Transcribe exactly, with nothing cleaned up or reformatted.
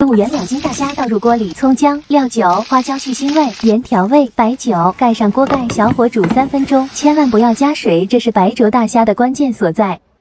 五元两斤大虾倒入锅里，葱姜、料酒、花椒去腥味，盐调味，白酒，盖上锅盖，小火煮三分钟，千万不要加水，这是白灼大虾的关键所在。